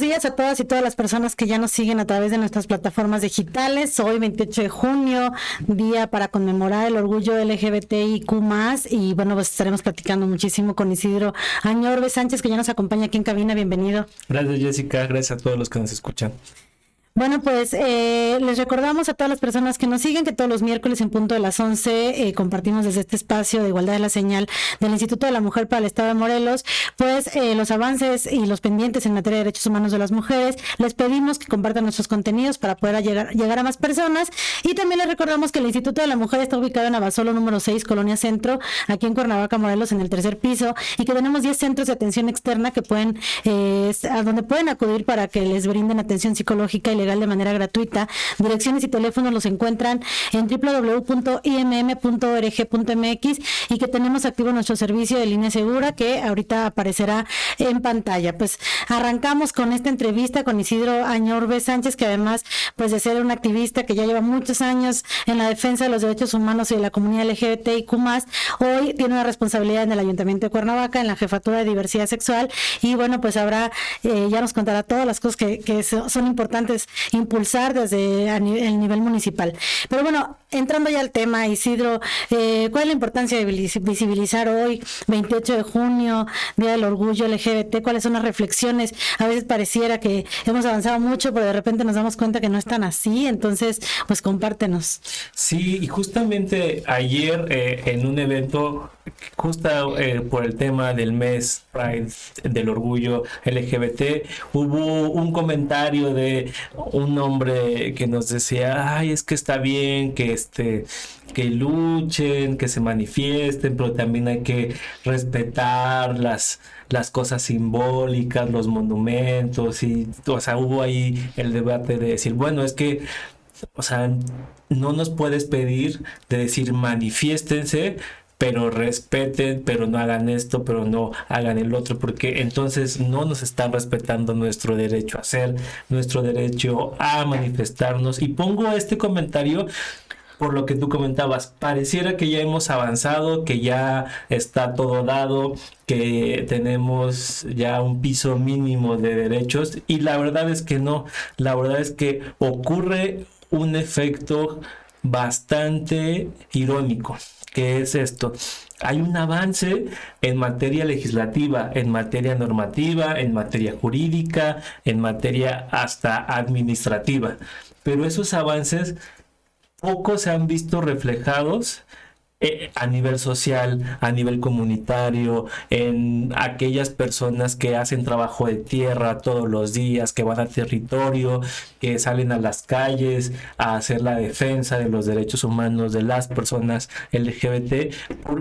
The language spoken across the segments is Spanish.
días a todas y todas las personas que ya nos siguen a través de nuestras plataformas digitales. Hoy 28 de junio, día para conmemorar el orgullo LGBTIQ+, y bueno, pues estaremos platicando muchísimo con Isidro Añorbe Sánchez, que ya nos acompaña aquí en cabina. Bienvenido. Gracias, Jessica, gracias a todos los que nos escuchan. Bueno, pues les recordamos a todas las personas que nos siguen que todos los miércoles en punto de las 11 compartimos desde este espacio de Igualdad de la Señal del Instituto de la Mujer para el Estado de Morelos, pues los avances y los pendientes en materia de derechos humanos de las mujeres. Les pedimos que compartan nuestros contenidos para poder llegar a más personas, y también les recordamos que el Instituto de la Mujer está ubicado en Abasolo número 6, Colonia Centro, aquí en Cuernavaca, Morelos, en el tercer piso, y que tenemos 10 centros de atención externa que pueden a donde pueden acudir para que les brinden atención psicológica y legal de manera gratuita. Direcciones y teléfonos los encuentran en www.imm.org.mx, y que tenemos activo nuestro servicio de línea segura que ahorita aparecerá en pantalla. Pues arrancamos con esta entrevista con Isidro Añorbe Sánchez, que además pues de ser un activista que ya lleva muchos años en la defensa de los derechos humanos y de la comunidad LGBTIQ+, hoy tiene una responsabilidad en el Ayuntamiento de Cuernavaca, en la Jefatura de Diversidad Sexual, y bueno, pues habrá, ya nos contará todas las cosas que son importantes impulsar desde el nivel municipal. Pero bueno, entrando ya al tema, Isidro, ¿cuál es la importancia de visibilizar hoy, 28 de junio, Día del Orgullo LGBT? ¿Cuáles son las reflexiones? A veces pareciera que hemos avanzado mucho, pero de repente nos damos cuenta que no es tan así. Entonces, pues compártenos. Sí, y justamente ayer en un evento, justo por el tema del mes Pride del Orgullo LGBT, hubo un comentario de un hombre que nos decía, ay, es que está bien que luchen, que se manifiesten, pero también hay que respetar las cosas simbólicas, los monumentos, y o sea, hubo ahí el debate de decir, bueno, es que, o sea, no nos puedes pedir de decir manifiéstense, pero respeten, pero no hagan esto, pero no hagan el otro, porque entonces no nos están respetando nuestro derecho a ser, nuestro derecho a manifestarnos. Y pongo este comentario por lo que tú comentabas, pareciera que ya hemos avanzado, que ya está todo dado, que tenemos ya un piso mínimo de derechos, y la verdad es que no, la verdad es que ocurre un efecto bastante irónico. ¿Qué es esto? Hay un avance en materia legislativa, en materia normativa, en materia jurídica, en materia hasta administrativa, pero esos avances poco se han visto reflejados a nivel social, a nivel comunitario, en aquellas personas que hacen trabajo de tierra todos los días, que van al territorio, que salen a las calles a hacer la defensa de los derechos humanos de las personas LGBT.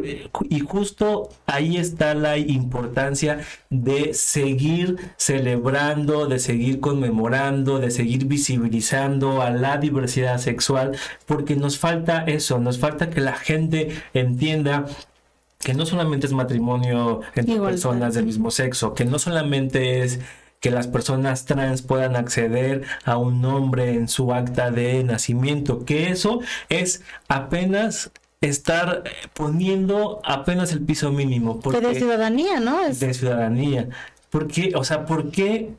Y justo ahí está la importancia de seguir celebrando, de seguir conmemorando, de seguir visibilizando a la diversidad sexual, porque nos falta eso, nos falta que la gente entienda que no solamente es matrimonio entre personas del mismo sexo, que no solamente es que las personas trans puedan acceder a un nombre en su acta de nacimiento, que eso es apenas estar poniendo apenas el piso mínimo. Porque, de ciudadanía, ¿no? De ciudadanía. Porque, o sea, ¿por qué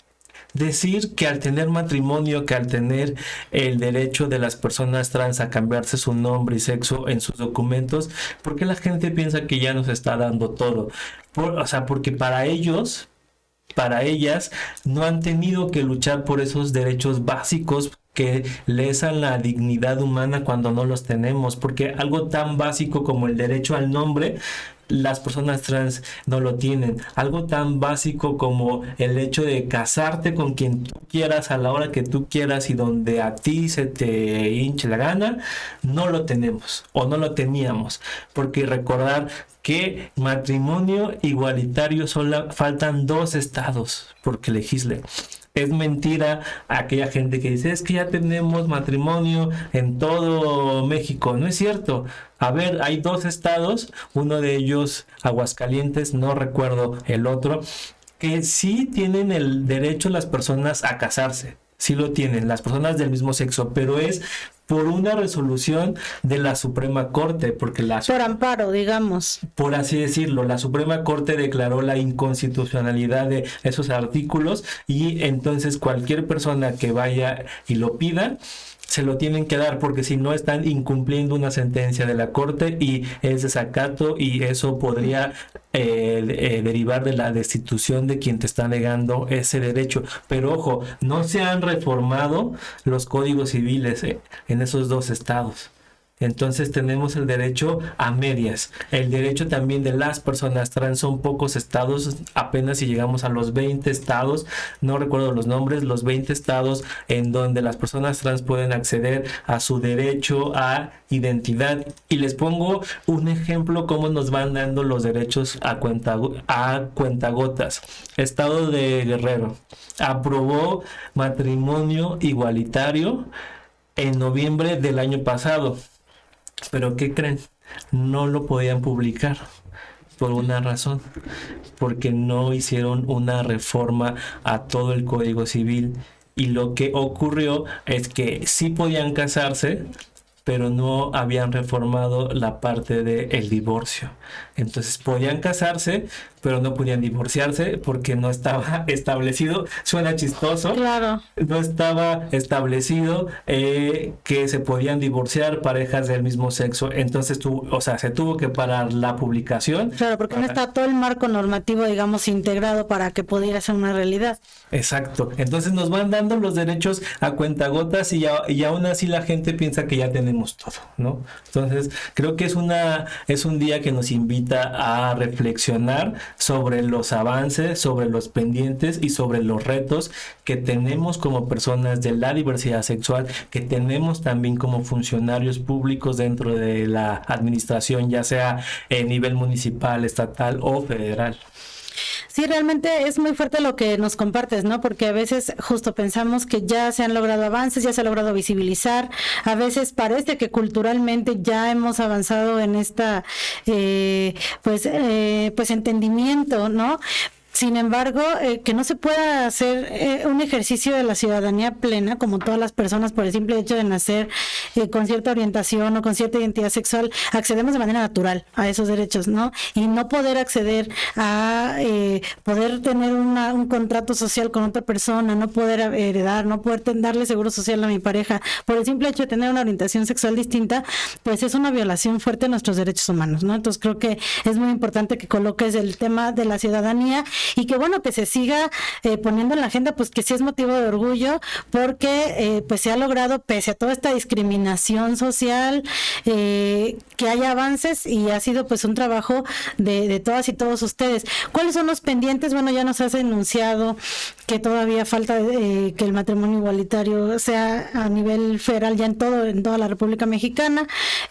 decir que al tener matrimonio, que al tener el derecho de las personas trans a cambiarse su nombre y sexo en sus documentos, por qué la gente piensa que ya nos está dando todo? O sea, porque para ellos, para ellas, no han tenido que luchar por esos derechos básicos que lesan la dignidad humana cuando no los tenemos, porque algo tan básico como el derecho al nombre, las personas trans no lo tienen. Algo tan básico como el hecho de casarte con quien tú quieras a la hora que tú quieras y donde a ti se te hinche la gana, no lo tenemos o no lo teníamos, porque recordar que matrimonio igualitario faltan 2 estados porque legislen. Es mentira aquella gente que dice, es que ya tenemos matrimonio en todo México. No es cierto. A ver, hay 2 estados, uno de ellos Aguascalientes, no recuerdo el otro, que sí tienen el derecho las personas a casarse. Sí lo tienen, las personas del mismo sexo, pero es por una resolución de la Suprema Corte, porque por amparo, digamos. Por así decirlo, la Suprema Corte declaró la inconstitucionalidad de esos artículos y entonces cualquier persona que vaya y lo pida, se lo tienen que dar, porque si no están incumpliendo una sentencia de la Corte y es desacato, y eso podría derivar de la destitución de quien te está negando ese derecho. Pero ojo, no se han reformado los códigos civiles en esos dos estados. Entonces tenemos el derecho a medias. El derecho también de las personas trans, son pocos estados, apenas si llegamos a los 20 estados, no recuerdo los nombres, los 20 estados en donde las personas trans pueden acceder a su derecho a identidad. Y les pongo un ejemplo cómo nos van dando los derechos a cuentagotas. Estado de Guerrero aprobó matrimonio igualitario en noviembre del año pasado. Pero ¿qué creen? No lo podían publicar por una razón, porque no hicieron una reforma a todo el Código Civil, y lo que ocurrió es que sí podían casarse, pero no habían reformado la parte del divorcio. Entonces podían casarse, pero no podían divorciarse porque no estaba establecido. Suena chistoso. Claro. No estaba establecido que se podían divorciar parejas del mismo sexo. Entonces se tuvo que parar la publicación. Claro, porque no está todo el marco normativo, digamos, integrado para que pudiera ser una realidad. Exacto. Entonces nos van dando los derechos a cuentagotas y aún así la gente piensa que ya tenemos todo, ¿no? Entonces creo que es un día que nos invita a reflexionar sobre los avances, sobre los pendientes y sobre los retos que tenemos como personas de la diversidad sexual, que tenemos también como funcionarios públicos dentro de la administración, ya sea en nivel municipal, estatal o federal. Sí, realmente es muy fuerte lo que nos compartes, ¿no? Porque a veces justo pensamos que ya se han logrado avances, ya se ha logrado visibilizar. A veces parece que culturalmente ya hemos avanzado en esta, pues entendimiento, ¿no? Sin embargo, que no se pueda hacer un ejercicio de la ciudadanía plena, como todas las personas, por el simple hecho de nacer con cierta orientación o con cierta identidad sexual, accedemos de manera natural a esos derechos, ¿no? Y no poder acceder a poder tener un contrato social con otra persona, no poder heredar, no poder darle seguro social a mi pareja, por el simple hecho de tener una orientación sexual distinta, pues es una violación fuerte de nuestros derechos humanos, ¿no? Entonces creo que es muy importante que coloques el tema de la ciudadanía y que bueno, que se siga poniendo en la agenda, pues que sí es motivo de orgullo, porque pues se ha logrado, pese a toda esta discriminación social, que haya avances, y ha sido pues un trabajo de todas y todos ustedes. ¿Cuáles son los pendientes? Bueno, ya nos has enunciado que todavía falta que el matrimonio igualitario sea a nivel federal ya en toda la República Mexicana,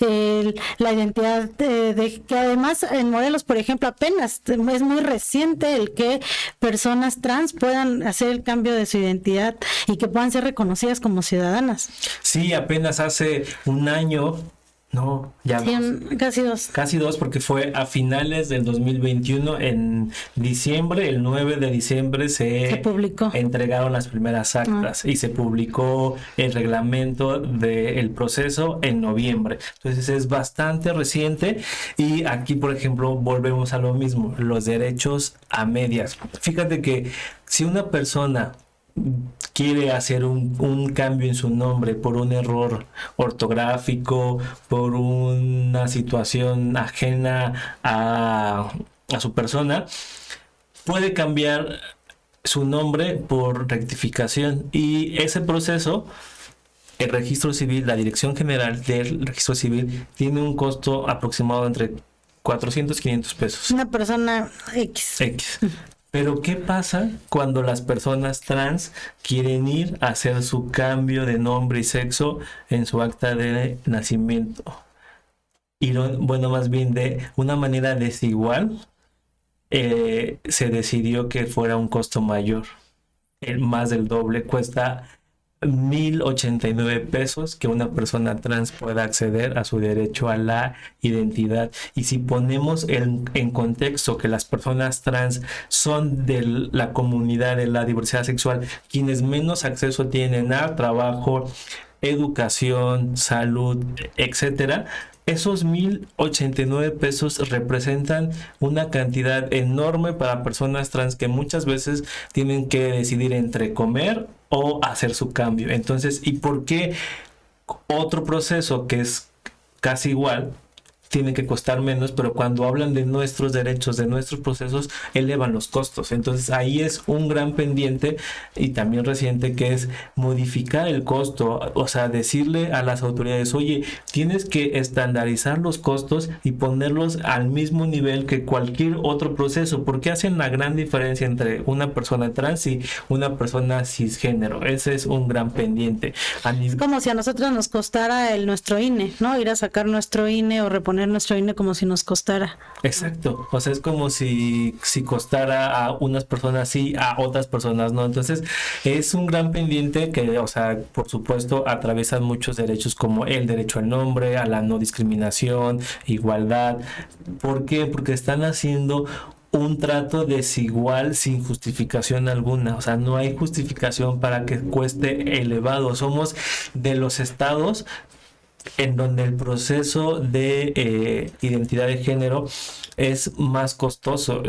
la identidad de que además en Morelos, por ejemplo, apenas es muy reciente el que personas trans puedan hacer el cambio de su identidad y que puedan ser reconocidas como ciudadanas. Sí, apenas hace un año. No, ya sí, casi dos. Casi dos, porque fue a finales del 2021, en diciembre, el 9 de diciembre se publicó. Entregaron las primeras actas y se publicó el reglamento del proceso en noviembre. Entonces es bastante reciente, y aquí, por ejemplo, volvemos a lo mismo, los derechos a medias. Fíjate que si una persona quiere hacer un cambio en su nombre por un error ortográfico, por una situación ajena a su persona, puede cambiar su nombre por rectificación, y ese proceso, el registro civil, la Dirección General del Registro Civil, tiene un costo aproximado entre 400 y 500 pesos. Una persona X. Pero ¿qué pasa cuando las personas trans quieren ir a hacer su cambio de nombre y sexo en su acta de nacimiento? Y bueno, más bien de una manera desigual, se decidió que fuera un costo mayor, más del doble. Cuesta 1,089 pesos que una persona trans pueda acceder a su derecho a la identidad. Y si ponemos en contexto que las personas trans son de la comunidad de la diversidad sexual quienes menos acceso tienen a trabajo, educación, salud, etcétera, esos 1,089 pesos representan una cantidad enorme para personas trans que muchas veces tienen que decidir entre comer o hacer su cambio. Entonces, ¿y por qué otro proceso que es casi igual tiene que costar menos, pero cuando hablan de nuestros derechos, de nuestros procesos, elevan los costos? Entonces ahí es un gran pendiente y también reciente, que es modificar el costo, o sea, decirle a las autoridades, oye, tienes que estandarizar los costos y ponerlos al mismo nivel que cualquier otro proceso, porque hacen la gran diferencia entre una persona trans y una persona cisgénero. Ese es un gran pendiente. Es como si a nosotros nos costara nuestro INE, ¿no? Ir a sacar nuestro INE o reponer nuestro INE como si nos costara. Exacto, o sea, es como si costara a unas personas sí, a otras personas no. Entonces es un gran pendiente que, o sea, por supuesto atraviesan muchos derechos, como el derecho al nombre, a la no discriminación, igualdad. ¿Por qué? Porque están haciendo un trato desigual sin justificación alguna. O sea, no hay justificación para que cueste elevado. Somos de los estados en donde el proceso de identidad de género es más costoso.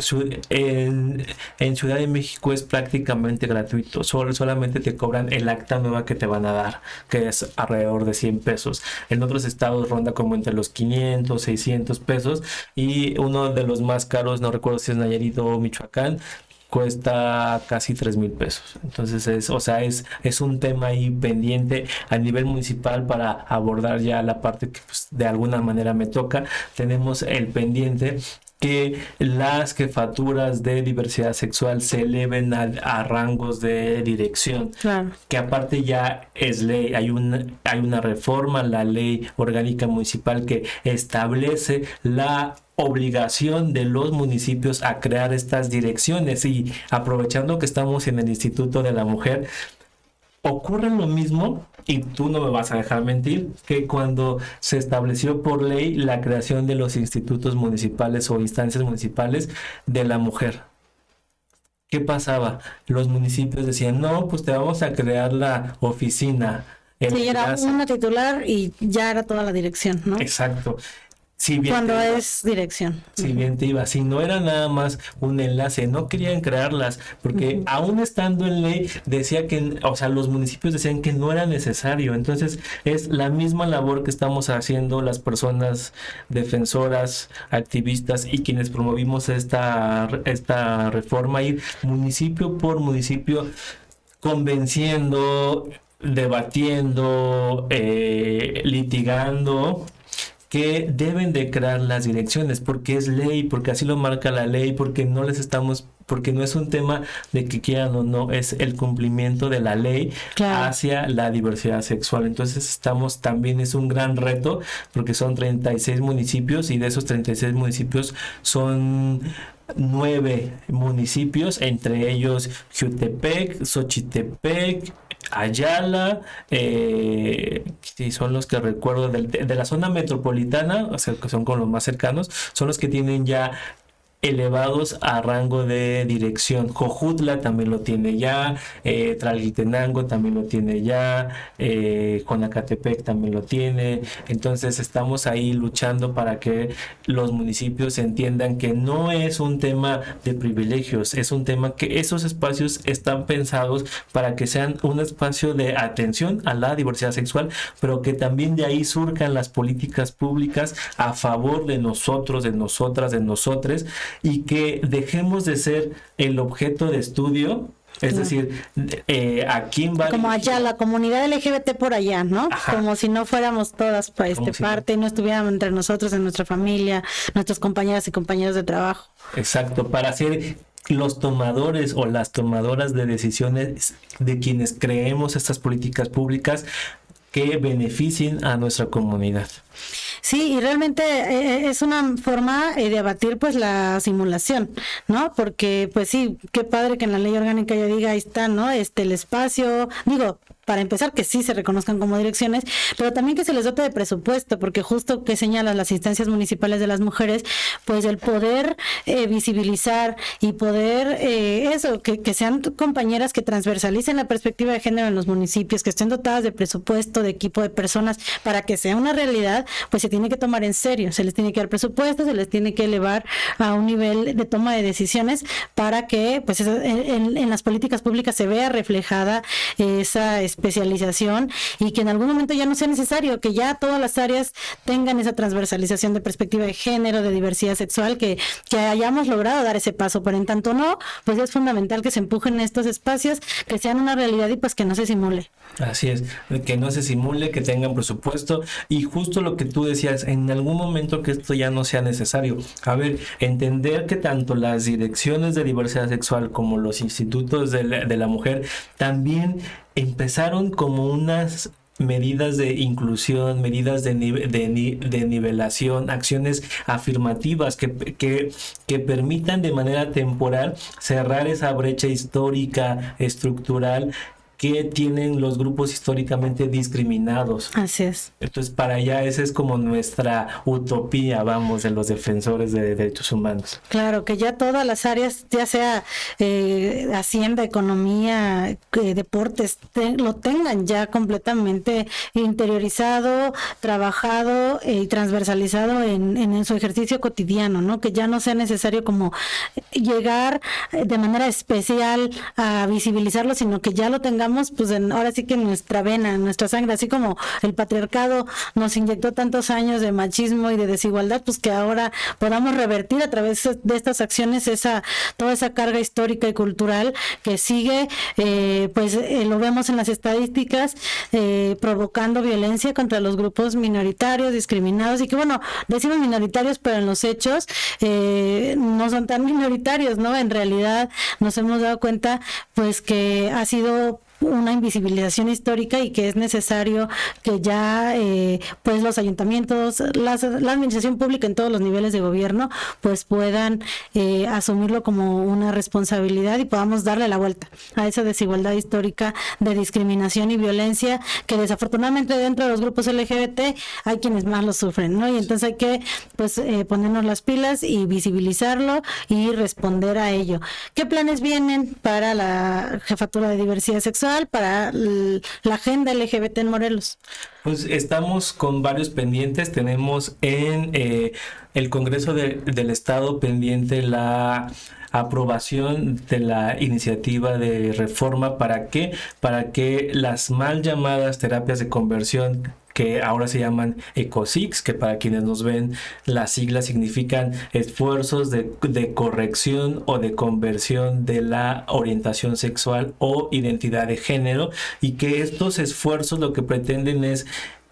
En Ciudad de México es prácticamente gratuito, solamente te cobran el acta nueva que te van a dar, que es alrededor de 100 pesos. En otros estados ronda como entre los 500, 600 pesos, y uno de los más caros, no recuerdo si es Nayarit o Michoacán, cuesta casi 3,000 pesos. Entonces es un tema ahí pendiente a nivel municipal para abordar ya la parte que pues, de alguna manera me toca. Tenemos el pendiente que las jefaturas de diversidad sexual se eleven a rangos de dirección. Claro. Que aparte ya es ley. Hay una reforma a la ley orgánica municipal que establece la obligación de los municipios a crear estas direcciones. Y aprovechando que estamos en el Instituto de la Mujer, ocurre lo mismo, y tú no me vas a dejar mentir, que cuando se estableció por ley la creación de los institutos municipales o instancias municipales de la mujer. ¿Qué pasaba? Los municipios decían, no, pues te vamos a crear la oficina. Sí, era una titular y ya era toda la dirección, ¿no? Exacto. Si bien cuando es dirección. Si bien te iba, si no era nada más un enlace, no querían crearlas, porque aún estando en ley decía que, o sea, los municipios decían que no era necesario. Entonces es la misma labor que estamos haciendo las personas defensoras, activistas y quienes promovimos esta reforma, ir municipio por municipio convenciendo, debatiendo, litigando, que deben de crear las direcciones, porque es ley, porque así lo marca la ley, porque no es un tema de que quieran o no, es el cumplimiento de la ley, claro, hacia la diversidad sexual. Entonces también es un gran reto, porque son 36 municipios y de esos 36 municipios son 9 municipios, entre ellos Jutepec, Xochitepec, Ayala, sí, son los que recuerdo de la zona metropolitana, o sea, que son con los más cercanos, son los que tienen ya elevados a rango de dirección. Jojutla también lo tiene ya, Tlaltenango también lo tiene ya, Jonacatepec también lo tiene. Entonces estamos ahí luchando para que los municipios entiendan que no es un tema de privilegios, es un tema que esos espacios están pensados para que sean un espacio de atención a la diversidad sexual, pero que también de ahí surjan las políticas públicas a favor de nosotros, de nosotras, de nosotres, y que dejemos de ser el objeto de estudio. Es decir, ¿a quién va? Como allá, la comunidad LGBT por allá, ¿no? Ajá. Como si no fuéramos todas parte, no estuviéramos entre nosotros, en nuestra familia, nuestras compañeras y compañeros de trabajo. Exacto, para ser los tomadores o las tomadoras de decisiones de quienes creemos estas políticas públicas que beneficien a nuestra comunidad. Sí, y realmente es una forma de abatir pues la simulación, ¿no? Porque pues sí, qué padre que en la ley orgánica ya diga, ahí está, ¿no? El espacio, digo, para empezar, que sí se reconozcan como direcciones, pero también que se les dote de presupuesto, porque justo que señalan las instancias municipales de las mujeres, pues el poder visibilizar y poder que sean compañeras que transversalicen la perspectiva de género en los municipios, que estén dotadas de presupuesto, de equipo de personas, para que sea una realidad, pues se tiene que tomar en serio, se les tiene que dar presupuesto, se les tiene que elevar a un nivel de toma de decisiones para que pues en las políticas públicas se vea reflejada esa especialización y que en algún momento ya no sea necesario, que ya todas las áreas tengan esa transversalización de perspectiva de género, de diversidad sexual, que hayamos logrado dar ese paso, pero en tanto no, pues es fundamental que se empujen estos espacios, que sean una realidad y pues que no se simule. Así es, que no se simule, que tengan presupuesto y justo lo que tú decías, en algún momento que esto ya no sea necesario. A ver, entender que tanto las direcciones de diversidad sexual como los institutos de la mujer también empezaron como unas medidas de inclusión, medidas de nivelación, acciones afirmativas que permitan de manera temporal cerrar esa brecha histórica, estructural, que tienen los grupos históricamente discriminados. Así es. Entonces, para allá esa es como nuestra utopía, vamos, de los defensores de derechos humanos. Claro, que ya todas las áreas, ya sea hacienda, economía, deportes, lo tengan ya completamente interiorizado, trabajado y transversalizado en su ejercicio cotidiano, ¿no? Que ya no sea necesario como llegar de manera especial a visibilizarlo, sino que ya lo tengamos pues ahora sí que en nuestra vena, en nuestra sangre, así como el patriarcado nos inyectó tantos años de machismo y de desigualdad, pues que ahora podamos revertir a través de estas acciones toda esa carga histórica y cultural que sigue, lo vemos en las estadísticas, provocando violencia contra los grupos minoritarios, discriminados, y que bueno, decimos minoritarios, pero en los hechos no son tan minoritarios, ¿no? En realidad nos hemos dado cuenta pues que ha sido una invisibilización histórica y que es necesario que ya pues los ayuntamientos, la administración pública en todos los niveles de gobierno pues puedan asumirlo como una responsabilidad y podamos darle la vuelta a esa desigualdad histórica de discriminación y violencia que desafortunadamente dentro de los grupos LGBT hay quienes más lo sufren, ¿no? Y entonces hay que pues ponernos las pilas y visibilizarlo y responder a ello. ¿Qué planes vienen para la Jefatura de Diversidad Sexual, para la agenda LGBT en Morelos? Pues estamos con varios pendientes. Tenemos en el Congreso del Estado pendiente la aprobación de la iniciativa de reforma. ¿Para qué? Para que las mal llamadas terapias de conversión, que ahora se llaman ECOSIX, que para quienes nos ven las siglas significan esfuerzos de corrección o de conversión de la orientación sexual o identidad de género, y que estos esfuerzos lo que pretenden es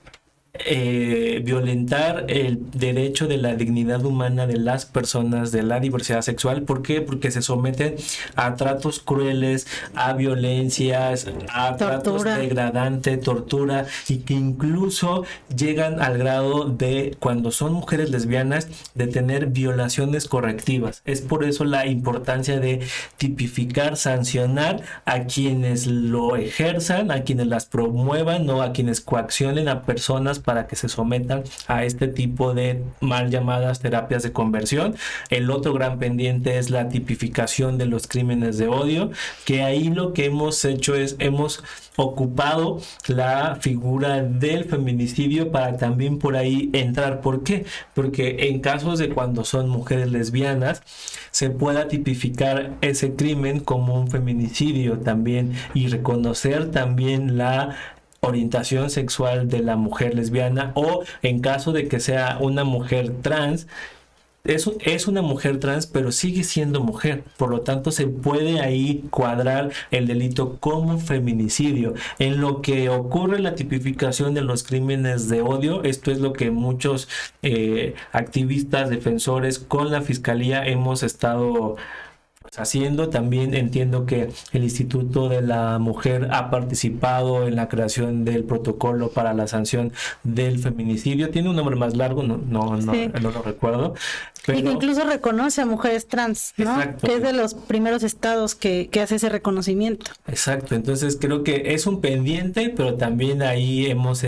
violentar el derecho de la dignidad humana de las personas de la diversidad sexual. ¿Por qué? Porque se someten a tratos crueles, a violencias, a tratos degradantes, tortura, y que incluso llegan al grado de, cuando son mujeres lesbianas, de tener violaciones correctivas. Es por eso la importancia de tipificar, sancionar a quienes lo ejerzan, a quienes las promuevan o a quienes coaccionen a personas para que se sometan a este tipo de mal llamadas terapias de conversión. El otro gran pendiente es la tipificación de los crímenes de odio, que ahí lo que hemos hecho es hemos ocupado la figura del feminicidio para también por ahí entrar. ¿Por qué? Porque en casos de cuando son mujeres lesbianas se pueda tipificar ese crimen como un feminicidio también, y reconocer también la orientación sexual de la mujer lesbiana, o en caso de que sea una mujer trans, es una mujer trans pero sigue siendo mujer, por lo tanto se puede ahí cuadrar el delito como feminicidio. En lo que ocurre la tipificación de los crímenes de odio, esto es lo que muchos activistas, defensores con la fiscalía hemos estado haciendo. También entiendo que el Instituto de la Mujer ha participado en la creación del protocolo para la sanción del feminicidio. Tiene un nombre más largo, no lo recuerdo. Pero... Y que incluso reconoce a mujeres trans, ¿no? Exacto. Que es de los primeros estados que hace ese reconocimiento. Exacto, entonces creo que es un pendiente, pero también ahí hemos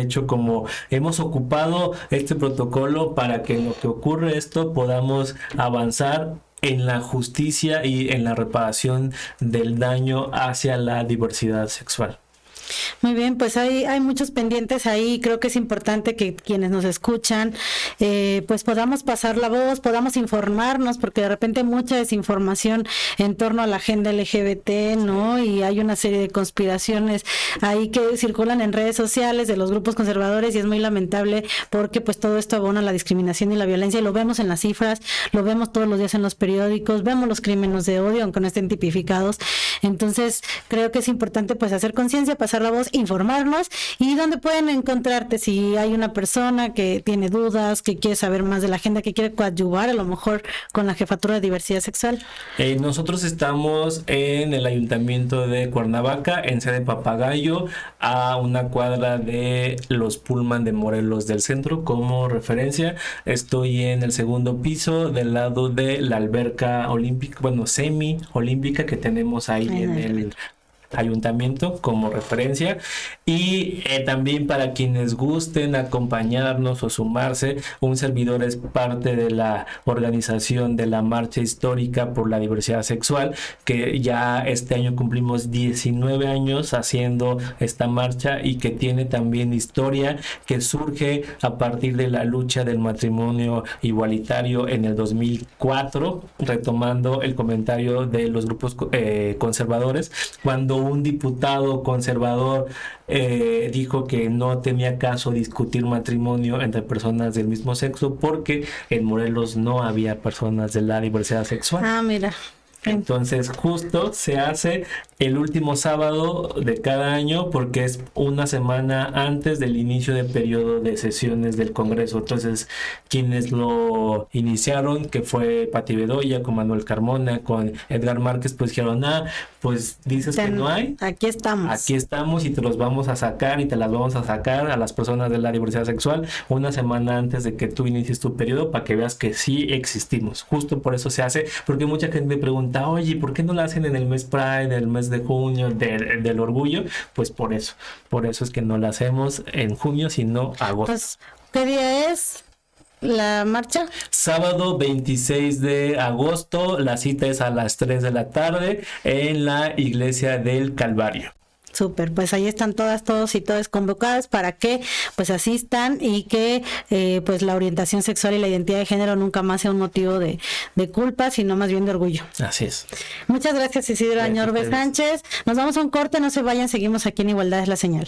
ocupado este protocolo para que en lo que ocurre esto podamos avanzar en la justicia y en la reparación del daño hacia la diversidad sexual. Muy bien, pues hay muchos pendientes ahí. Creo que es importante que quienes nos escuchan pues podamos pasar la voz, podamos informarnos, porque de repente hay mucha desinformación en torno a la agenda LGBT, ¿no? Y hay una serie de conspiraciones ahí que circulan en redes sociales de los grupos conservadores, y es muy lamentable porque pues todo esto abona la discriminación y la violencia, y lo vemos en las cifras, lo vemos todos los días en los periódicos, vemos los crímenes de odio aunque no estén tipificados. Entonces creo que es importante pues hacer conciencia, pasar la voz, informarnos. ¿Y dónde pueden encontrarte si hay una persona que tiene dudas, que quiere saber más de la agenda, que quiere coadyuvar a lo mejor con la Jefatura de Diversidad Sexual? Nosotros estamos en el Ayuntamiento de Cuernavaca, en sede Papagayo, a una cuadra de los Pullman de Morelos del centro. Como referencia, estoy en el segundo piso del lado de la alberca olímpica, semi olímpica que tenemos ahí en el ayuntamiento como referencia. Y también para quienes gusten acompañarnos o sumarse, un servidor es parte de la organización de la Marcha Histórica por la Diversidad Sexual, que ya este año cumplimos 19 años haciendo esta marcha, y que tiene también historia, que surge a partir de la lucha del matrimonio igualitario en el 2004, retomando el comentario de los grupos conservadores, cuando un diputado conservador dijo que no tenía caso discutir matrimonio entre personas del mismo sexo porque en Morelos no había personas de la diversidad sexual. Ah, mira. Entonces justo se hace el último sábado de cada año, porque es una semana antes del inicio del periodo de sesiones del Congreso. Entonces quienes lo iniciaron, que fue Pati Bedoya, con Manuel Carmona, con Edgar Márquez, pues dijeron, pues dices que no hay. Aquí estamos y te los vamos a sacar, y te las vamos a sacar a las personas de la diversidad sexual una semana antes de que tú inicies tu periodo, para que veas que sí existimos. Justo por eso se hace, porque mucha gente me pregunta, oye, ¿por qué no lo hacen en el mes Pride, en el mes de junio, del orgullo? Pues por eso es que no lo hacemos en junio, sino agosto. Pues, ¿qué día es la marcha? Sábado 26 de agosto, la cita es a las 3 de la tarde en la Iglesia del Calvario. Súper, pues ahí están todos y todas convocadas para que pues asistan, y que pues la orientación sexual y la identidad de género nunca más sea un motivo de culpa, sino más bien de orgullo. Así es. Muchas gracias, Isidro Añorbe Sánchez. Nos vamos a un corte, no se vayan, seguimos aquí en Igualdad es la Señal.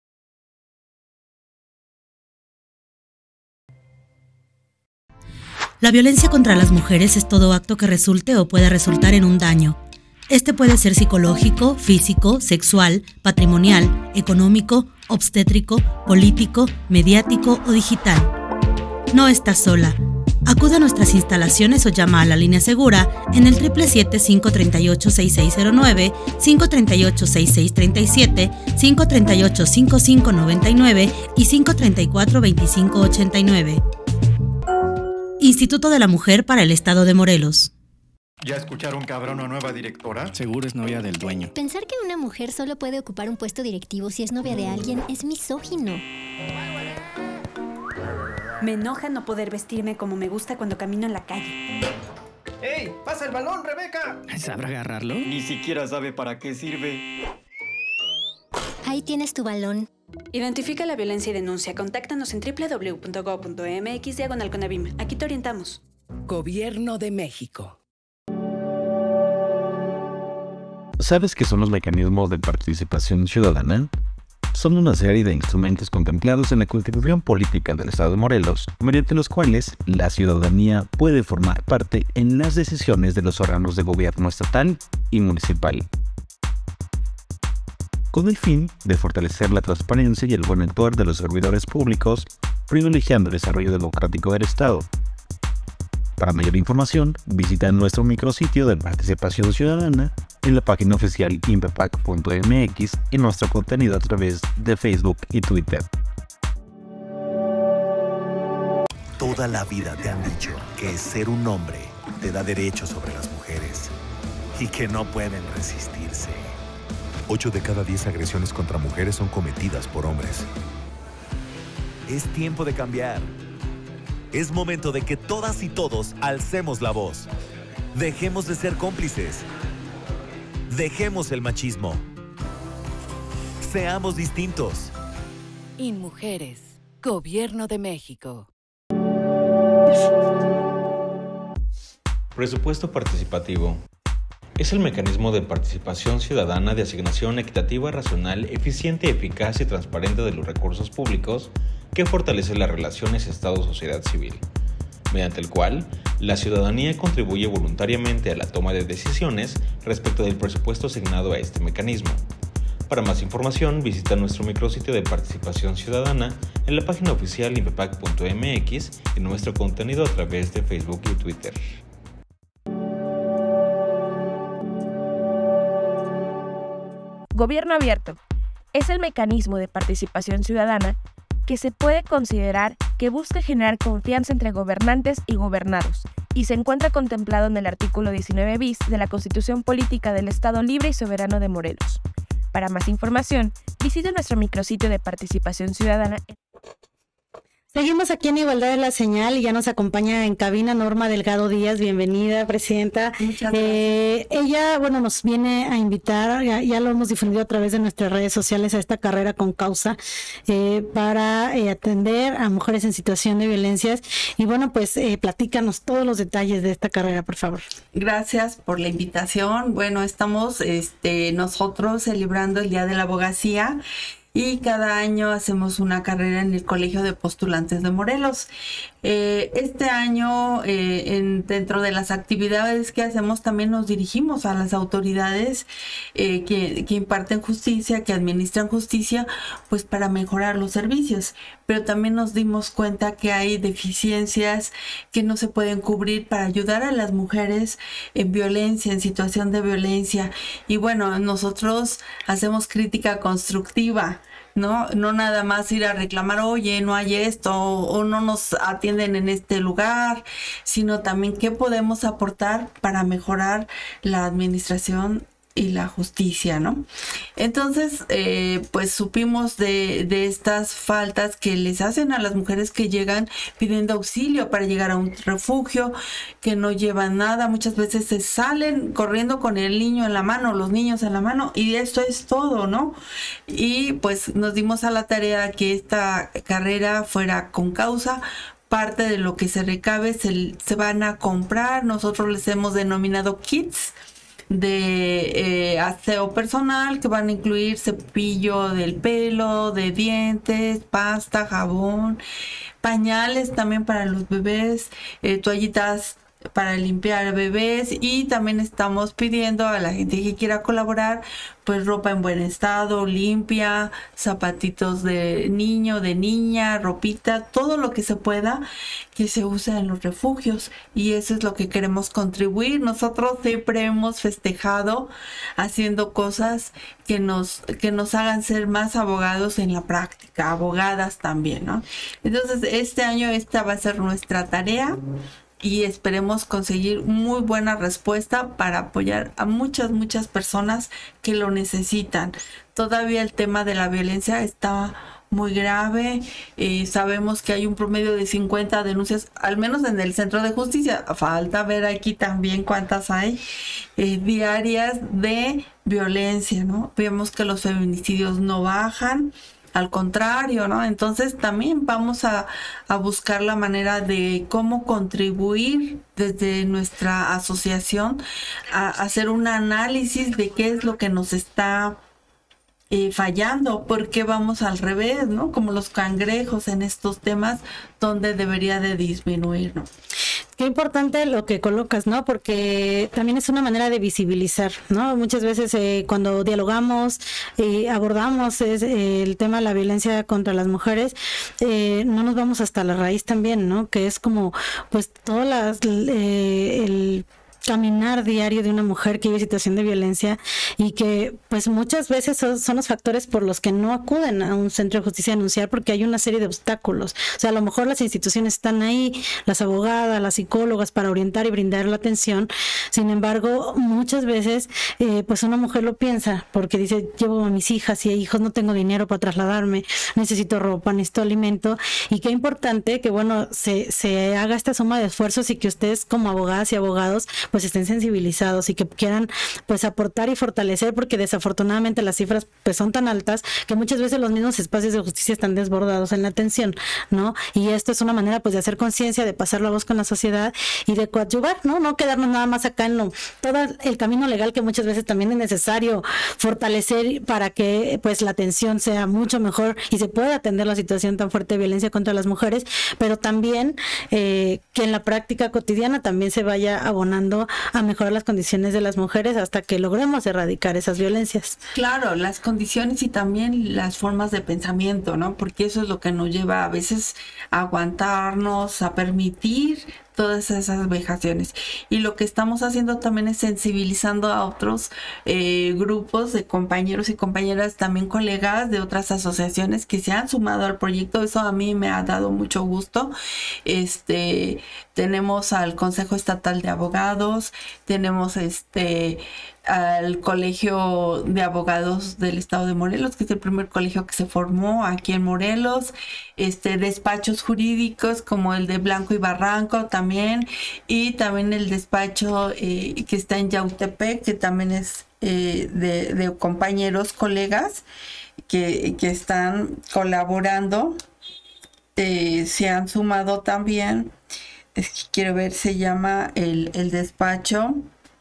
La violencia contra las mujeres es todo acto que resulte o pueda resultar en un daño. Este puede ser psicológico, físico, sexual, patrimonial, económico, obstétrico, político, mediático o digital. No estás sola. Acude a nuestras instalaciones o llama a la línea segura en el 777-538-6609, 538-6637, 538-5599 y 534-2589. Instituto de la Mujer para el Estado de Morelos. ¿Ya escucharon que habrá una nueva directora? Seguro es novia del dueño. Pensar que una mujer solo puede ocupar un puesto directivo si es novia de alguien es misógino. Me enoja no poder vestirme como me gusta cuando camino en la calle. ¡Ey! ¡Pasa el balón, Rebeca! ¿Sabrá agarrarlo? Ni siquiera sabe para qué sirve. Ahí tienes tu balón. Identifica la violencia y denuncia. Contáctanos en www.gov.mx/Conavim. Aquí te orientamos. Gobierno de México. ¿Sabes qué son los mecanismos de participación ciudadana? Son una serie de instrumentos contemplados en la Constitución Política del Estado de Morelos, mediante los cuales la ciudadanía puede formar parte en las decisiones de los órganos de gobierno estatal y municipal, con el fin de fortalecer la transparencia y el buen actuar de los servidores públicos, privilegiando el desarrollo democrático del Estado. Para mayor información, visita nuestro micrositio de Participación Ciudadana en la página oficial impepac.mx y nuestro contenido a través de Facebook y Twitter. Toda la vida te han dicho que ser un hombre te da derechos sobre las mujeres y que no pueden resistirse. 8 de cada 10 agresiones contra mujeres son cometidas por hombres. Es tiempo de cambiar. Es momento de que todas y todos alcemos la voz. Dejemos de ser cómplices. Dejemos el machismo. Seamos distintos. InMujeres, Gobierno de México. Presupuesto participativo. Es el mecanismo de participación ciudadana de asignación equitativa, racional, eficiente, eficaz y transparente de los recursos públicos que fortalece las relaciones Estado-sociedad civil, mediante el cual la ciudadanía contribuye voluntariamente a la toma de decisiones respecto del presupuesto asignado a este mecanismo. Para más información, visita nuestro micrositio de participación ciudadana en la página oficial impepac.mx y nuestro contenido a través de Facebook y Twitter. Gobierno abierto es el mecanismo de participación ciudadana que se puede considerar que busca generar confianza entre gobernantes y gobernados, y se encuentra contemplado en el artículo 19 bis de la Constitución Política del Estado Libre y Soberano de Morelos. Para más información, visite nuestro micrositio de participación ciudadana. Seguimos aquí en Igualdad de la Señal y ya nos acompaña en cabina Norma Delgado Díaz. Bienvenida, presidenta. Muchas gracias. Ella, nos viene a invitar, ya lo hemos difundido a través de nuestras redes sociales, a esta carrera con causa para atender a mujeres en situación de violencias. Y platícanos todos los detalles de esta carrera, por favor. Gracias por la invitación. Bueno, estamos nosotros celebrando el Día de la Abogacía. Y cada año hacemos una carrera en el Colegio de Postulantes de Morelos. Este año, dentro de las actividades que hacemos, también nos dirigimos a las autoridades que imparten justicia, que administran justicia, pues para mejorar los servicios. Pero también nos dimos cuenta que hay deficiencias que no se pueden cubrir para ayudar a las mujeres en violencia, en situación de violencia. Y bueno, nosotros hacemos crítica constructiva. No nada más ir a reclamar, oye, no hay esto, o no nos atienden en este lugar, sino también qué podemos aportar para mejorar la administración y la justicia, ¿no? Entonces, pues supimos de estas faltas que les hacen a las mujeres que llegan pidiendo auxilio para llegar a un refugio, que no llevan nada, muchas veces se salen corriendo con el niño en la mano, los niños en la mano, y esto es todo, ¿no? Y pues nos dimos a la tarea que esta carrera fuera con causa. Parte de lo que se recabe se van a comprar. Nosotros les hemos denominado kits de aseo personal, que van a incluir cepillo del pelo, de dientes, pasta, jabón, pañales también para los bebés, toallitas para limpiar bebés, y también estamos pidiendo a la gente que quiera colaborar, pues ropa en buen estado, limpia, zapatitos de niño, de niña, ropita, todo lo que se pueda que se usa en los refugios, y eso es lo que queremos contribuir. Nosotros siempre hemos festejado haciendo cosas que nos hagan ser más abogados en la práctica, abogadas también, ¿no? Entonces este año esta va a ser nuestra tarea, y esperemos conseguir muy buena respuesta para apoyar a muchas personas que lo necesitan. Todavía el tema de la violencia está muy grave. Sabemos que hay un promedio de 50 denuncias, al menos en el Centro de Justicia. Falta ver aquí también cuántas hay diarias de violencia, ¿no? Vemos que los feminicidios no bajan. Al contrario, ¿no? Entonces también vamos a buscar la manera de cómo contribuir desde nuestra asociación a hacer un análisis de qué es lo que nos está fallando, por qué vamos al revés, ¿no? Como los cangrejos en estos temas donde debería de disminuir, ¿no? qué importante lo que colocas, ¿no? Porque también es una manera de visibilizar, ¿no? Muchas veces cuando dialogamos y abordamos el tema de la violencia contra las mujeres, no nos vamos hasta la raíz también, ¿no? Que es como, pues, el caminar diario de una mujer que vive situación de violencia y que pues muchas veces son los factores por los que no acuden a un centro de justicia a denunciar, porque hay una serie de obstáculos. O sea, a lo mejor las instituciones están ahí, las abogadas, las psicólogas, para orientar y brindar la atención. Sin embargo, muchas veces pues una mujer lo piensa porque dice, llevo a mis hijas y hijos, no tengo dinero para trasladarme, necesito ropa, necesito alimento, y qué importante que bueno se haga esta suma de esfuerzos y que ustedes como abogadas y abogados pues estén sensibilizados y que quieran pues aportar y fortalecer, porque desafortunadamente las cifras pues son tan altas que muchas veces los mismos espacios de justicia están desbordados en la atención, ¿no? Y esto es una manera pues de hacer conciencia, de pasar la voz con la sociedad y de coadyuvar, no quedarnos nada más acá en todo el camino legal, que muchas veces también es necesario fortalecer para que pues la atención sea mucho mejor y se pueda atender la situación tan fuerte de violencia contra las mujeres, pero también que en la práctica cotidiana también se vaya abonando a mejorar las condiciones de las mujeres hasta que logremos erradicar esas violencias. Claro, las condiciones y también las formas de pensamiento, ¿no? Porque eso es lo que nos lleva a veces a aguantarnos, a permitir todas esas vejaciones. Y lo que estamos haciendo también es sensibilizando a otros grupos de compañeros y compañeras, también colegas de otras asociaciones que se han sumado al proyecto. Eso a mí me ha dado mucho gusto. Tenemos al Consejo Estatal de Abogados, tenemos al Colegio de Abogados del Estado de Morelos, que es el primer colegio que se formó aquí en Morelos, despachos jurídicos como el de Blanco y Barranco también, y también el despacho que está en Yautepec, que también es de compañeros, colegas que están colaborando, se han sumado también. Es que quiero ver, se llama el despacho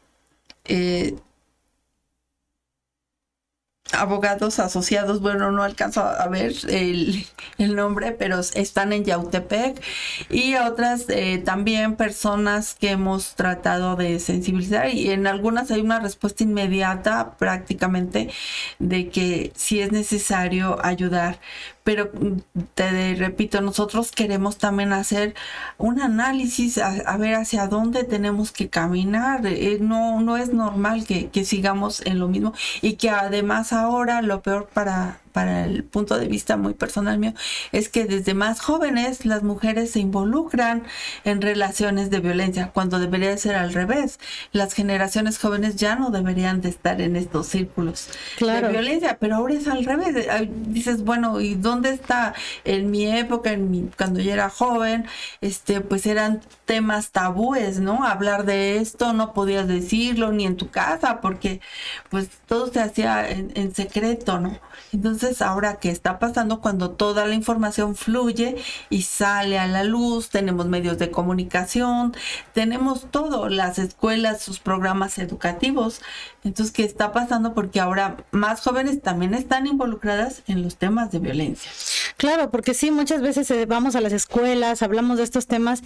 Abogados Asociados, bueno, no alcanzo a ver el nombre, pero están en Yautepec, y otras también personas que hemos tratado de sensibilizar, y en algunas hay una respuesta inmediata prácticamente de que sí es necesario ayudar. Pero te repito, nosotros queremos también hacer un análisis a ver hacia dónde tenemos que caminar. No es normal que sigamos en lo mismo, y que además ahora lo peor para el punto de vista muy personal mío es que desde más jóvenes las mujeres se involucran en relaciones de violencia, cuando debería ser al revés. Las generaciones jóvenes ya no deberían de estar en estos círculos de violencia, pero ahora es al revés. Dices, bueno, ¿y dónde está? En mi época, cuando yo era joven, pues eran temas tabúes, ¿no? Hablar de esto, no podías decirlo ni en tu casa, porque pues todo se hacía en secreto, ¿no? Entonces, ahora, ¿qué está pasando? Cuando toda la información fluye y sale a la luz, tenemos medios de comunicación, tenemos todo, las escuelas, sus programas educativos. Entonces, ¿qué está pasando? Porque ahora más jóvenes también están involucradas en los temas de violencia. Claro, porque sí, muchas veces vamos a las escuelas, hablamos de estos temas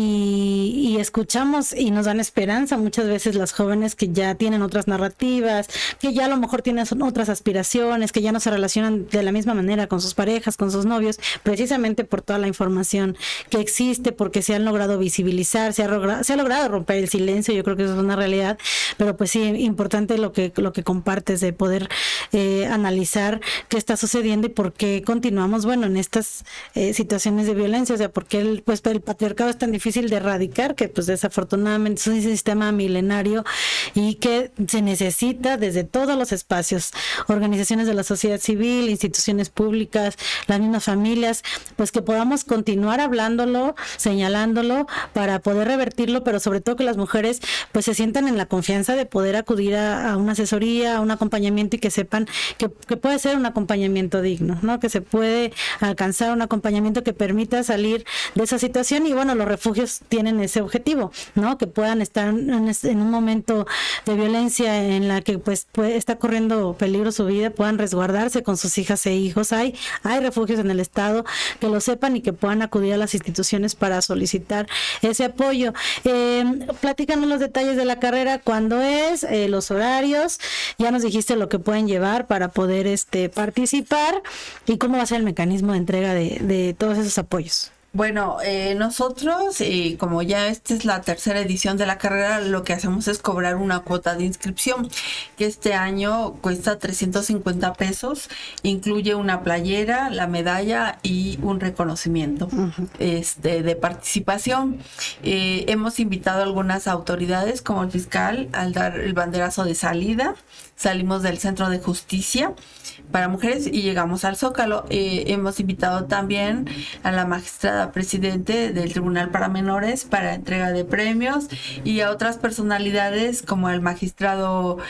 y escuchamos y nos dan esperanza muchas veces las jóvenes que ya tienen otras narrativas, que ya a lo mejor tienen otras aspiraciones, que ya no se relacionan de la misma manera con sus parejas, con sus novios, precisamente por toda la información que existe, porque se han logrado visibilizar, se ha logrado romper el silencio. Yo creo que eso es una realidad, pero pues sí, importante lo que compartes, de poder analizar qué está sucediendo y por qué continuamos, bueno, en estas situaciones de violencia. O sea, porque el patriarcado es tan difícil de erradicar, que pues desafortunadamente es un sistema milenario y que se necesita desde todos los espacios, organizaciones de la sociedad civil, instituciones públicas, las mismas familias, pues que podamos continuar hablándolo, señalándolo para poder revertirlo, pero sobre todo que las mujeres pues se sientan en la confianza de poder acudir a una asesoría, a un acompañamiento, y que sepan que puede ser un acompañamiento digno, ¿no? Que se puede alcanzar un acompañamiento que permita salir de esa situación. Y bueno, los refugios tienen ese objetivo, ¿no? Que puedan estar en un momento de violencia en la que pues está corriendo peligro su vida, puedan resguardarse con sus hijas e hijos. Hay refugios en el estado, que lo sepan y que puedan acudir a las instituciones para solicitar ese apoyo. Platícanos los detalles de la carrera, cuándo es, los horarios, ya nos dijiste lo que pueden llevar para poder participar y cómo va a ser el mecanismo de entrega de todos esos apoyos. Bueno, nosotros, como ya esta es la tercera edición de la carrera, lo que hacemos es cobrar una cuota de inscripción, que este año cuesta 350 pesos, incluye una playera, la medalla y un reconocimiento de participación. Hemos invitado a algunas autoridades, como el fiscal, al dar el banderazo de salida. Salimos del Centro de Justicia para Mujeres y llegamos al Zócalo. Hemos invitado también a la magistrada presidente del Tribunal para Menores para entrega de premios y a otras personalidades como al magistrado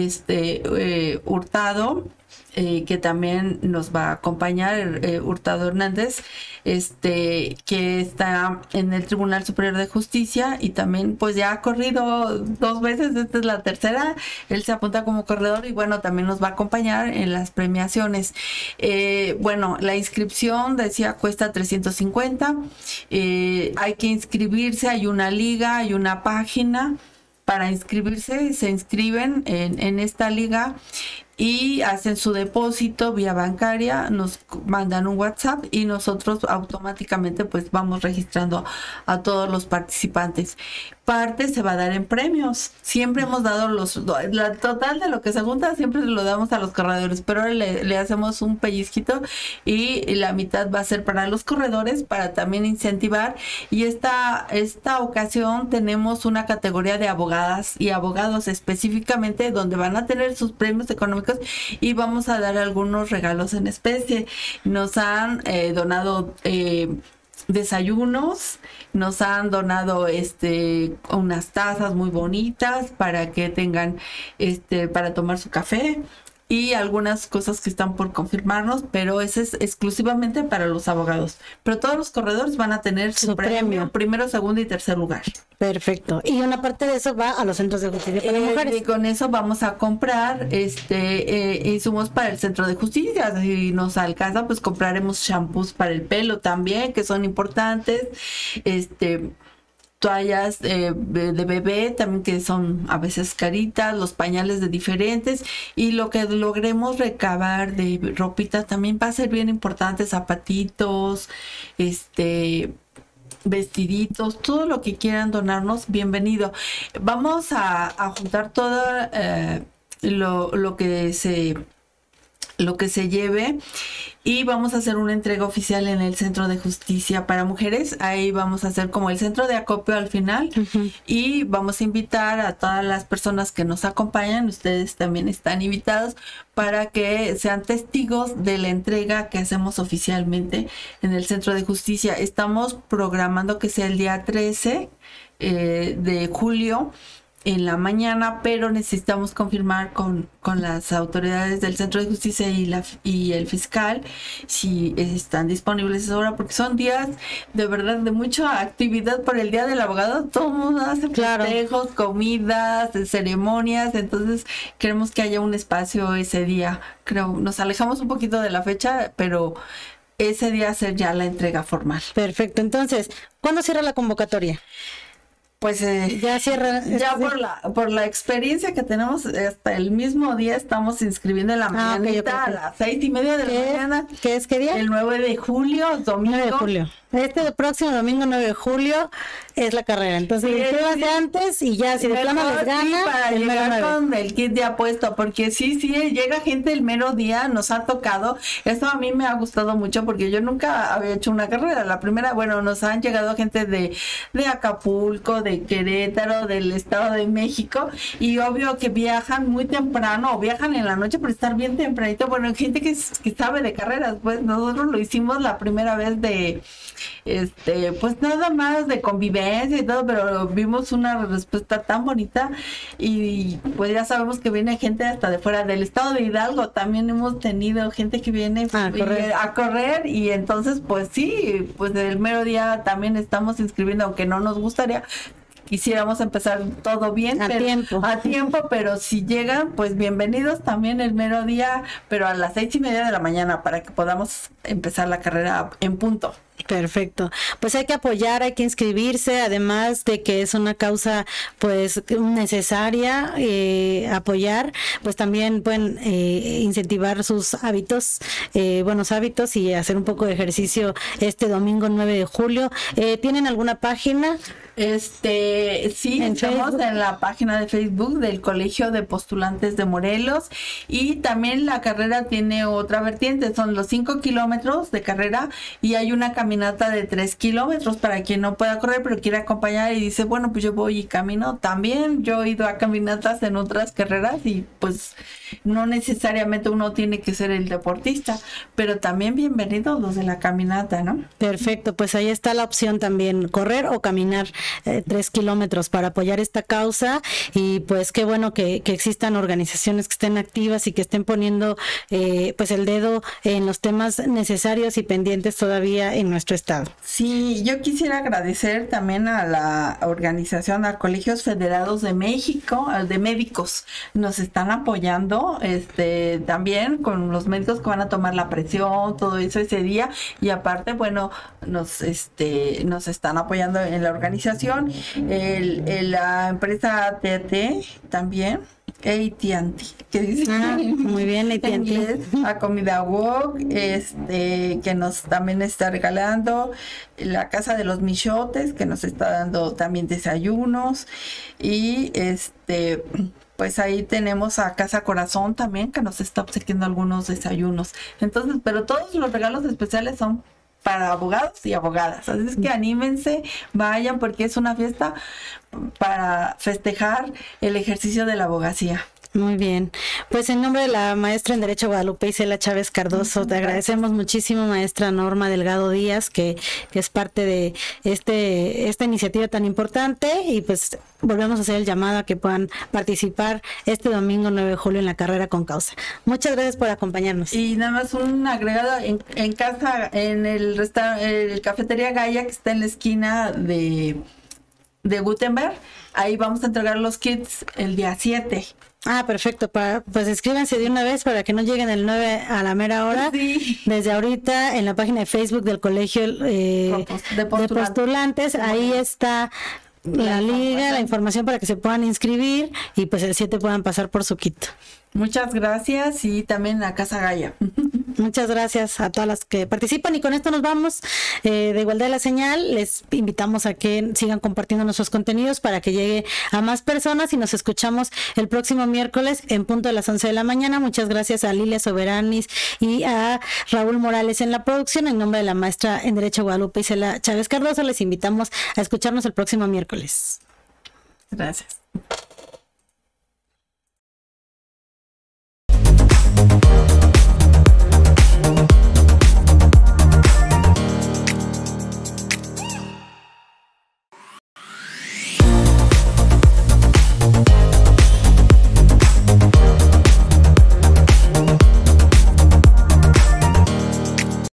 Hurtado, que también nos va a acompañar, Hurtado Hernández, que está en el Tribunal Superior de Justicia y también pues ya ha corrido 2 veces, esta es la tercera, él se apunta como corredor y bueno, también nos va a acompañar en las premiaciones. Bueno, la inscripción, decía, cuesta 350, hay que inscribirse, hay una liga, hay una página para inscribirse, se inscriben en esta liga y hacen su depósito vía bancaria, nos mandan un WhatsApp y nosotros automáticamente pues vamos registrando a todos los participantes. Parte se va a dar en premios. Siempre hemos dado la total de lo que se junta, siempre lo damos a los corredores, pero ahora le hacemos un pellizquito y la mitad va a ser para los corredores, para también incentivar. Y esta ocasión tenemos una categoría de abogadas y abogados específicamente donde van a tener sus premios económicos y vamos a dar algunos regalos en especie. Nos han donado desayunos, nos han donado unas tazas muy bonitas para que tengan para tomar su café y algunas cosas que están por confirmarnos, pero ese es exclusivamente para los abogados. Pero todos los corredores van a tener su premio, primero, segundo y tercer lugar. Perfecto. Y una parte de eso va a los centros de justicia para mujeres. Y con eso vamos a comprar insumos para el centro de justicia. Si nos alcanza, pues compraremos shampoos para el pelo también, que son importantes. Toallas de bebé también, que son a veces caritas, los pañales de diferentes, y lo que logremos recabar de ropita también va a ser bien importante, zapatitos, vestiditos, todo lo que quieran donarnos, bienvenido. Vamos a juntar todo lo que se lleve y vamos a hacer una entrega oficial en el Centro de Justicia para Mujeres. Ahí vamos a hacer como el centro de acopio al final y vamos a invitar a todas las personas que nos acompañan, ustedes también están invitados, para que sean testigos de la entrega que hacemos oficialmente en el Centro de Justicia. Estamos programando que sea el día 13 de julio en la mañana, pero necesitamos confirmar con las autoridades del Centro de Justicia y el fiscal si están disponibles esa hora, porque son días de verdad de mucha actividad por el Día del Abogado. Todo el mundo hace festejos, comidas, ceremonias, entonces queremos que haya un espacio ese día. Creo, nos alejamos un poquito de la fecha, pero ese día hacer ya la entrega formal. Perfecto. Entonces, ¿cuándo cierra la convocatoria? Pues ya cierra. Ya por la experiencia que tenemos, hasta el mismo día estamos inscribiendo en la mañanita a las 6:30 de la mañana. ¿Qué es qué día? El 9 de julio, domingo. 9 de julio. Próximo domingo 9 de julio es la carrera. Entonces, inscríbase antes y ya, si de plano les gana, para llegar con el kit de apuesto, porque sí, llega gente el mero día, nos ha tocado. Esto a mí me ha gustado mucho porque yo nunca había hecho una carrera. La primera, bueno, nos han llegado gente de Acapulco, de de Querétaro, del Estado de México, y obvio que viajan muy temprano o viajan en la noche por estar bien tempranito. Bueno, gente que sabe de carreras, pues nosotros lo hicimos la primera vez de pues nada más de convivencia y todo, pero vimos una respuesta tan bonita, y pues ya sabemos que viene gente hasta de fuera del estado de Hidalgo. También hemos tenido gente que viene a correr, y entonces pues sí, pues el mero día también estamos inscribiendo, aunque no nos gustaría. Quisiéramos empezar todo bien, a tiempo, pero si llegan, pues bienvenidos también el mero día, pero a las 6:30 de la mañana, para que podamos empezar la carrera en punto. Perfecto, pues hay que apoyar, hay que inscribirse, además de que es una causa pues necesaria apoyar, pues también pueden incentivar sus hábitos, buenos hábitos, y hacer un poco de ejercicio este domingo 9 de julio. ¿Tienen alguna página? Sí, estamos en la página de Facebook del Colegio de Postulantes de Morelos, y también la carrera tiene otra vertiente, son los 5 kilómetros de carrera, y hay una caminata de 3 kilómetros para quien no pueda correr pero quiere acompañar y dice, bueno, pues yo voy y camino. También yo he ido a caminatas en otras carreras, y pues no necesariamente uno tiene que ser el deportista, pero también bienvenidos los de la caminata, ¿no? Perfecto, pues ahí está la opción también, correr o caminar 3 kilómetros para apoyar esta causa. Y pues qué bueno que existan organizaciones que estén activas y que estén poniendo pues el dedo en los temas necesarios y pendientes todavía en nuestro estado. Sí, yo quisiera agradecer también a la organización, a Colegios Federados de México, de médicos, nos están apoyando también con los médicos que van a tomar la presión, todo eso ese día, y aparte, bueno, nos están apoyando en la organización, la empresa AT&T también, AT&T, que dice muy bien, AT&T, a Comida Wok, que nos también está regalando, la Casa de los Michotes, que nos está dando también desayunos, y pues ahí tenemos a Casa Corazón también, que nos está obsequiando algunos desayunos. Entonces, pero todos los regalos especiales son para abogados y abogadas. Así es que anímense, vayan, porque es una fiesta para festejar el ejercicio de la abogacía. Muy bien, pues en nombre de la maestra en Derecho Guadalupe Isela Chávez Cardoso, te agradecemos muchísimo, maestra Norma Delgado Díaz, que es parte de esta iniciativa tan importante, y pues volvemos a hacer el llamado a que puedan participar este domingo 9 de julio en la carrera con causa. Muchas gracias por acompañarnos. Y nada más un agregado, en casa, en el Cafetería Gaia, que está en la esquina de Gutenberg, ahí vamos a entregar los kits el día 7. Perfecto, pues escríbanse de una vez para que no lleguen el 9 a la mera hora. Sí. Desde ahorita en la página de Facebook del Colegio de Postulantes, ahí está la liga, la información para que se puedan inscribir, y pues el 7 puedan pasar por su kit. Muchas gracias, y también a Casa Gaia. Muchas gracias a todas las que participan, y con esto nos vamos de Igualdad de la Señal. Les invitamos a que sigan compartiendo nuestros contenidos para que llegue a más personas, y nos escuchamos el próximo miércoles en punto de las 11 de la mañana. Muchas gracias a Lilia Soberanis y a Raúl Morales en la producción. En nombre de la maestra en Derecho Guadalupe Isela Chávez Cardoso, les invitamos a escucharnos el próximo miércoles. Gracias.